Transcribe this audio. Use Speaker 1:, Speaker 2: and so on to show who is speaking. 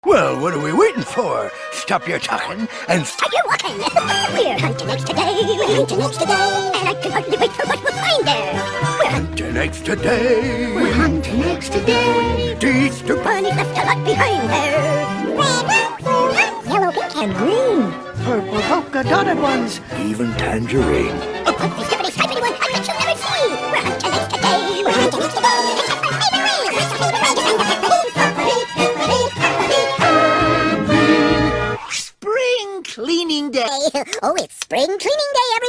Speaker 1: Well, what are we waiting for? Stop your talking and
Speaker 2: start your walking. We're hunting eggs today. We're hunting eggs today. And I can hardly wait for what we'll find there. We're
Speaker 1: hunting eggs today.
Speaker 2: We're hunting eggs today.
Speaker 1: The Easter
Speaker 2: Bunny left a lot behind there. Red, blue, yellow, pink, and green.
Speaker 1: Purple polka dotted ones. Even tangerine.
Speaker 2: A pumpkin, skippity, skippity one I bet you'll never see. We're hunting eggs today. We're hunting eggs today. It's our favorite way. It's our favorite way to find the spring cleaning day. Oh, it's spring cleaning day,